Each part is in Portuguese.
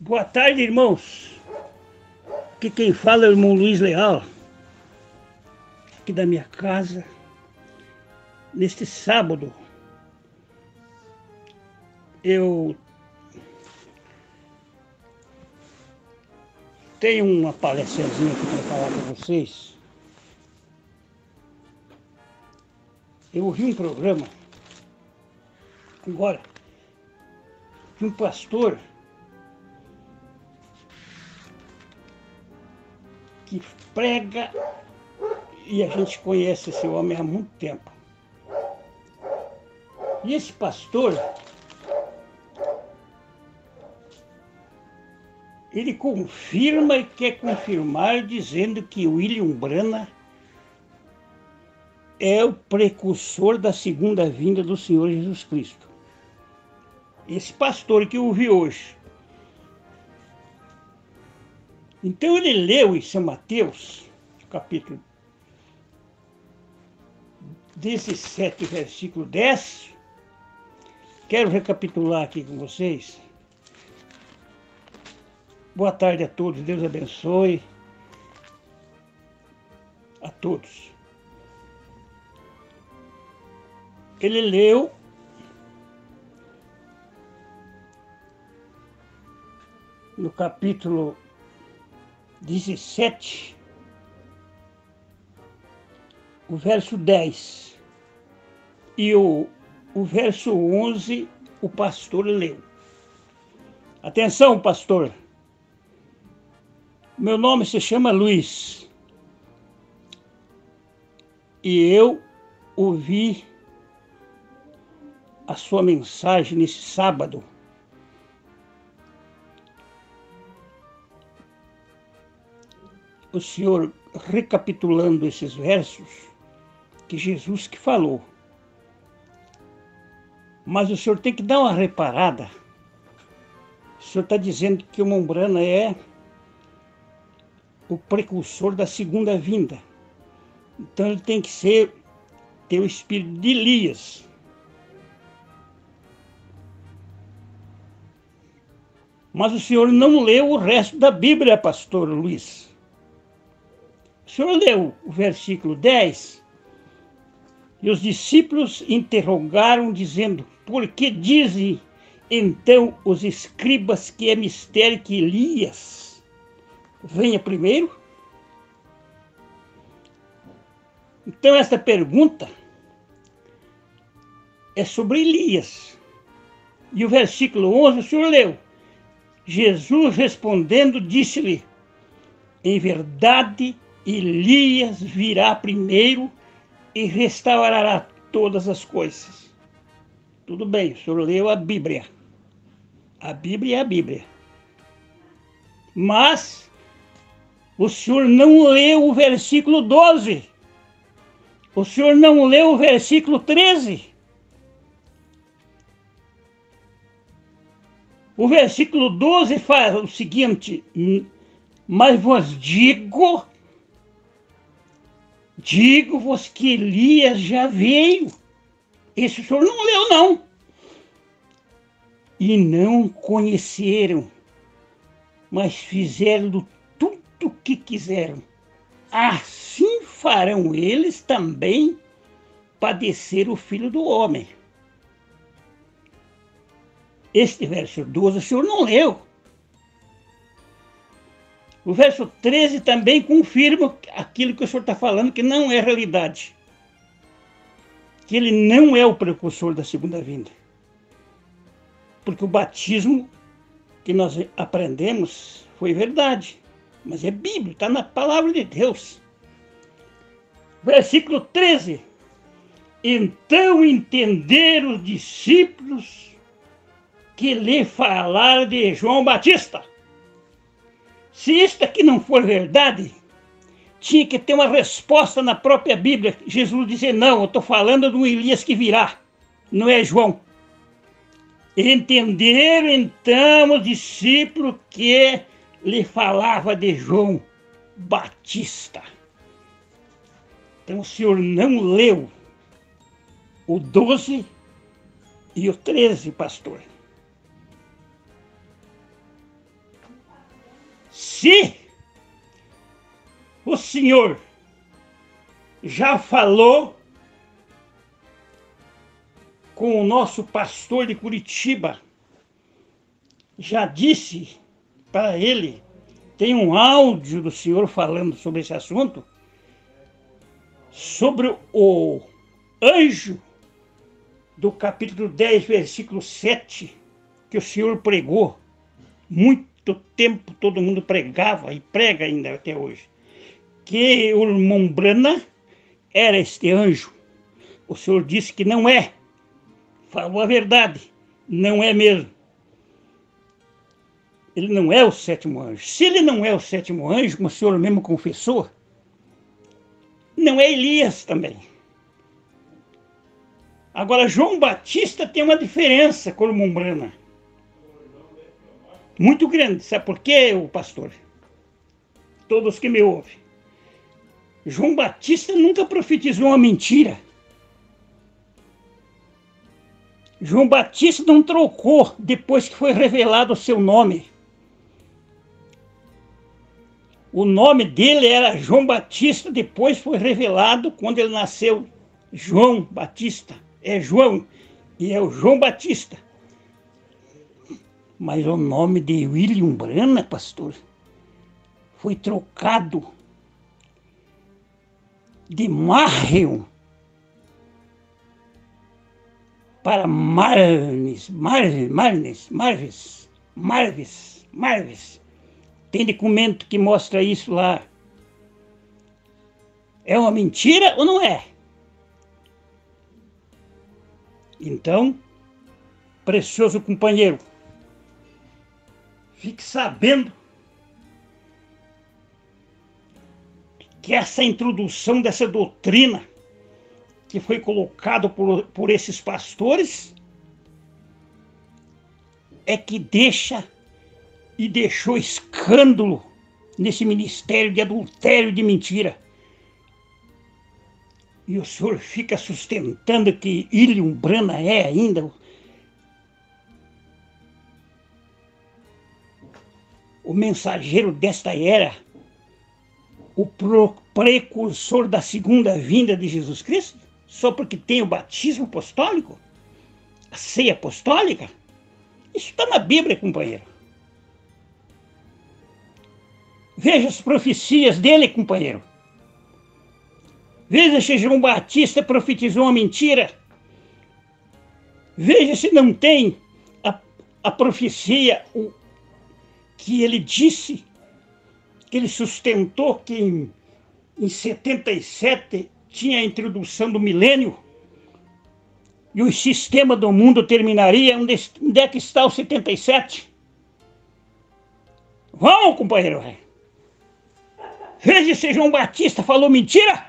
Boa tarde, irmãos. Aqui quem fala é o irmão Luiz Leal, aqui da minha casa. Neste sábado, eu tenho uma palestrazinha aqui para falar com vocês. Eu ouvi um programa agora de um pastor que prega, e a gente conhece esse homem há muito tempo. E esse pastor, ele confirma e quer confirmar dizendo que William Branham é o precursor da segunda vinda do Senhor Jesus Cristo. Esse pastor que eu ouvi hoje. Então ele leu em São Mateus, capítulo 17, versículo 10. Quero recapitular aqui com vocês. Boa tarde a todos, Deus abençoe a todos. Ele leu no capítulo 17, o verso 10, e o verso 11 o pastor leu. Atenção, pastor. Meu nome se chama Luiz. E eu ouvi a sua mensagem nesse sábado. O senhor recapitulando esses versos que Jesus que falou. Mas o senhor tem que dar uma reparada. O senhor está dizendo que o irmão Branham é o precursor da segunda vinda. Então ele tem que ter o espírito de Elias. Mas o senhor não leu o resto da Bíblia, pastor Luiz. O senhor leu o versículo 10, e os discípulos interrogaram, dizendo: por que dizem então os escribas que é mistério que Elias venha primeiro? Então esta pergunta é sobre Elias. E o versículo 11 o senhor leu. Jesus respondendo disse-lhe: em verdade, Elias virá primeiro e restaurará todas as coisas. Tudo bem, o senhor leu a Bíblia. A Bíblia é a Bíblia. Mas o senhor não leu o versículo 12. O senhor não leu o versículo 13. O versículo 12 faz o seguinte: mas vos digo-vos que Elias já veio. Esse o senhor não leu, não. E não conheceram, mas fizeram tudo o que quiseram. Assim farão eles também padecer o Filho do Homem. Este verso 12 o senhor não leu. O verso 13 também confirma aquilo que o senhor está falando, que não é realidade. Que ele não é o precursor da segunda vinda. Porque o batismo que nós aprendemos foi verdade. Mas é Bíblia, está na palavra de Deus. Versículo 13. Então entenderam os discípulos que lhe falaram de João Batista. Se isto aqui não for verdade, tinha que ter uma resposta na própria Bíblia. Jesus dizer: não, eu estou falando do Elias que virá, não é João. Entenderam então os discípulos que lhe falava de João Batista. Então o senhor não leu o 12 e o 13, pastor. Se o senhor já falou com o nosso pastor de Curitiba, já disse para ele, tem um áudio do senhor falando sobre esse assunto, sobre o anjo do capítulo 10, versículo 7, que o senhor pregou. Muito tempo todo mundo pregava e prega ainda até hoje. Que o irmão Brana era este anjo. O senhor disse que não é. Falou a verdade. Não é mesmo. Ele não é o sétimo anjo. Se ele não é o sétimo anjo, como o senhor mesmo confessou, não é Elias também. Agora, João Batista tem uma diferença com o irmão Brana. Muito grande. Sabe por quê, o pastor? Todos que me ouvem. João Batista nunca profetizou uma mentira. João Batista não trocou depois que foi revelado o seu nome. O nome dele era João Batista, depois foi revelado quando ele nasceu. João Batista. É João. E é o João Batista. Mas o nome de William Brana, pastor, foi trocado de Marion para Marves. Tem documento que mostra isso lá. É uma mentira ou não é? Então, precioso companheiro, fique sabendo que essa introdução dessa doutrina que foi colocado por esses pastores é que deixou escândalo nesse ministério de adultério e de mentira. E o senhor fica sustentando que William Brana é ainda o mensageiro desta era, o precursor da segunda vinda de Jesus Cristo, só porque tem o batismo apostólico, a ceia apostólica? Isso está na Bíblia, companheiro. Veja as profecias dele, companheiro. Veja se João Batista profetizou uma mentira. Veja se não tem a profecia que ele disse, que ele sustentou que em 77 tinha a introdução do milênio e o sistema do mundo terminaria. Onde é que está o 77? Vamos, companheiro. Veja se João Batista falou mentira.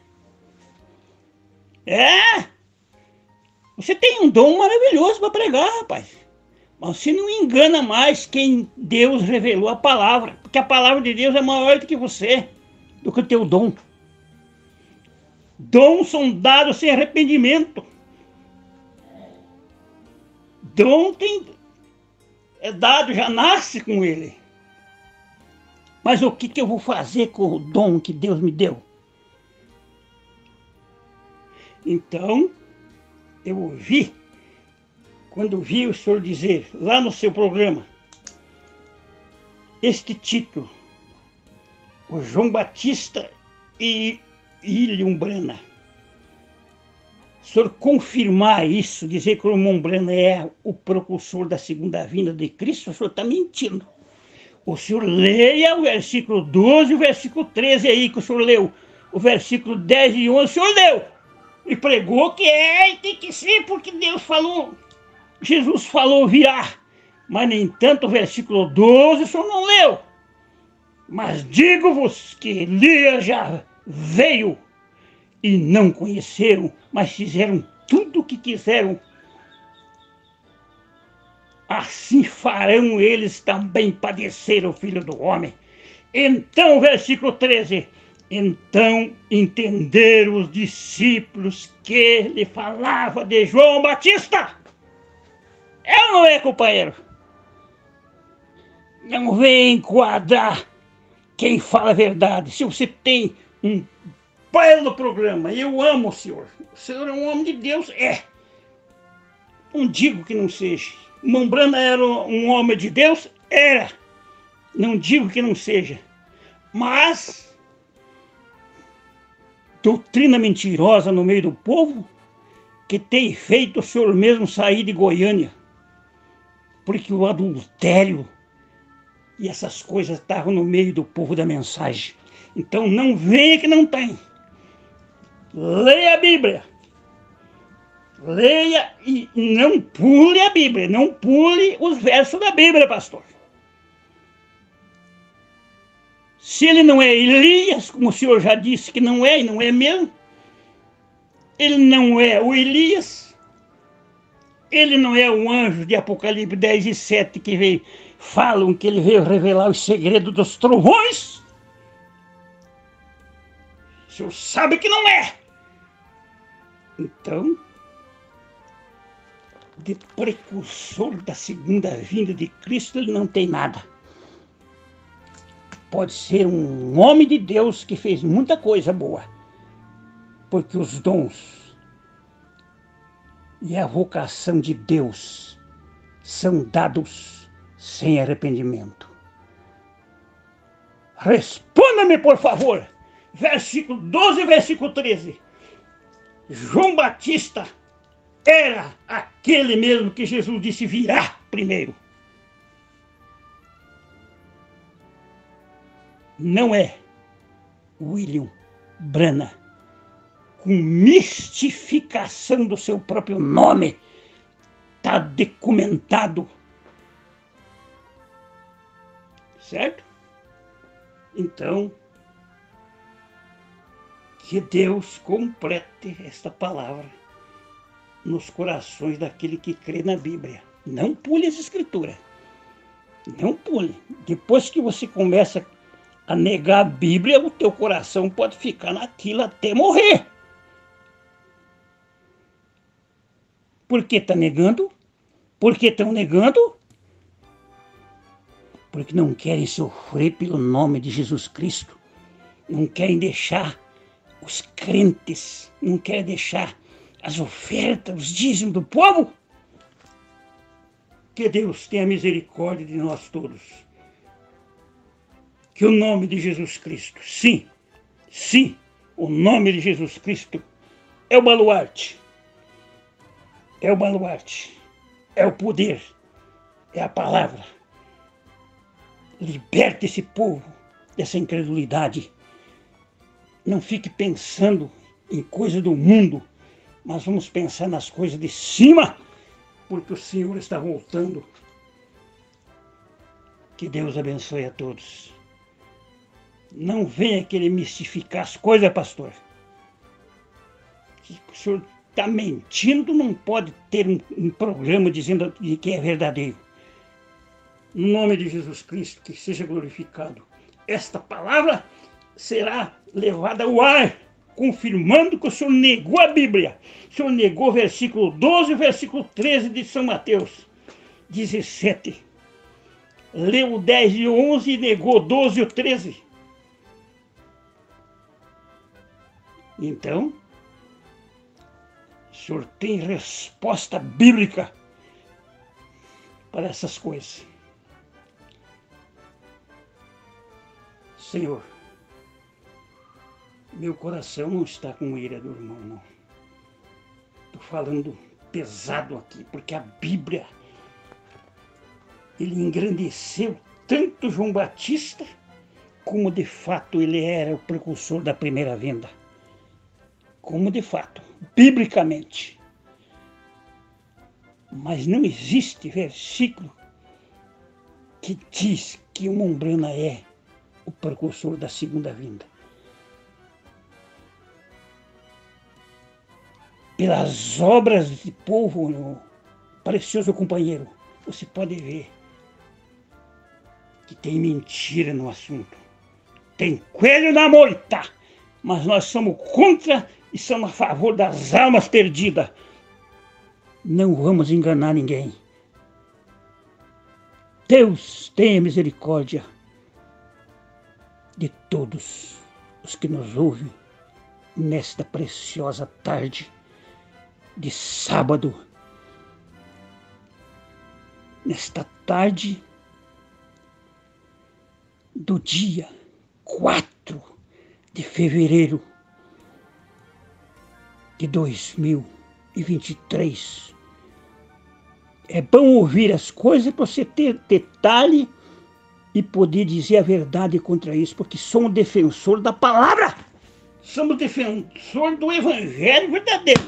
Você tem um dom maravilhoso para pregar, rapaz. Mas você não engana mais quem Deus revelou a palavra. Porque a palavra de Deus é maior do que você, do que o teu dom. Dons são dados sem arrependimento. Dom é dado, já nasce com ele. Mas o que eu vou fazer com o dom que Deus me deu? Então, eu ouvi, quando vi o senhor dizer lá no seu programa, este título, o João Batista e William Brana. O senhor confirmar isso, dizer que o irmão Brana é o precursor da segunda vinda de Cristo, o senhor está mentindo. O senhor leia o versículo 12 e o versículo 13 aí que o senhor leu. O versículo 10 e 11 o senhor leu. E pregou que tem que ser porque Deus falou. Jesus falou virá. Mas, nem tanto, o versículo 12 o senhor não leu. Mas digo-vos que Elias já veio e não conheceram, mas fizeram tudo o que quiseram. Assim farão eles também padecer o Filho do Homem. Então, versículo 13. Então entenderam os discípulos que ele falava de João Batista. É ou não é, companheiro? Não vem enquadrar quem fala a verdade. Se você tem um belo programa, eu amo o senhor é um homem de Deus, é. Não digo que não seja. Mombrana era um homem de Deus? Era. Não digo que não seja. Mas doutrina mentirosa no meio do povo que tem feito o senhor mesmo sair de Goiânia. Porque o adultério e essas coisas estavam no meio do povo da mensagem. Então não venha que não tem. Leia a Bíblia. Leia e não pule a Bíblia. Não pule os versos da Bíblia, pastor. Se ele não é Elias, como o senhor já disse que não é, e não é mesmo, ele não é o Elias, ele não é o anjo de Apocalipse 10:7 que veio, falam que ele veio revelar os segredos dos trovões. O senhor sabe que não é. Então, de precursor da segunda vinda de Cristo, ele não tem nada. Pode ser um homem de Deus que fez muita coisa boa, porque os dons e a vocação de Deus são dados sem arrependimento. Responda-me, por favor, versículo 12 e versículo 13. João Batista era aquele mesmo que Jesus disse virá primeiro. Não é William Branham, com mistificação do seu próprio nome, está documentado. Certo? Então, que Deus complete esta palavra nos corações daquele que crê na Bíblia. Não pule as Escrituras. Não pule. Depois que você começa a negar a Bíblia, o teu coração pode ficar naquilo até morrer. Por que está negando? Por que estão negando? Porque não querem sofrer pelo nome de Jesus Cristo. Não querem deixar os crentes, não querem deixar as ofertas, os dízimos do povo. Que Deus tenha misericórdia de nós todos. Que o nome de Jesus Cristo, sim, o nome de Jesus Cristo é o baluarte. É o baluarte, é o poder, é a palavra. Liberte esse povo dessa incredulidade. Não fique pensando em coisas do mundo, mas vamos pensar nas coisas de cima, porque o Senhor está voltando. Que Deus abençoe a todos. Não venha querer mistificar as coisas, pastor. O senhor está mentindo, não pode ter um programa dizendo que é verdadeiro. No nome de Jesus Cristo, que seja glorificado. Esta palavra será levada ao ar, confirmando que o senhor negou a Bíblia. O senhor negou o versículo 12 e o versículo 13 de São Mateus 17. Leu o 10 e o 11 e negou o 12 e o 13. Então, o senhor tem resposta bíblica para essas coisas. Senhor, meu coração não está com ira do irmão, não. Estou falando pesado aqui, porque a Bíblia, ele engrandeceu tanto João Batista, como de fato ele era o precursor da primeira vinda. Como de fato, biblicamente. Mas não existe versículo que diz que o Mombrana é o precursor da segunda vinda. Pelas obras de povo, no precioso companheiro, você pode ver que tem mentira no assunto. Tem coelho na moita, mas nós somos contra e somos a favor das almas perdidas. Não vamos enganar ninguém. Deus tenha misericórdia de todos os que nos ouvem nesta preciosa tarde de sábado, nesta tarde do dia 4 de fevereiro de 2023. É bom ouvir as coisas para você ter detalhe e poder dizer a verdade contra isso, porque somos defensor da palavra, somos defensor do evangelho verdadeiro.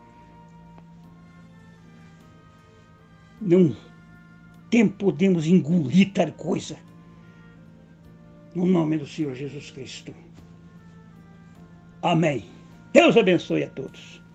Não podemos engolir tal coisa. No nome do Senhor Jesus Cristo. Amém. Deus abençoe a todos.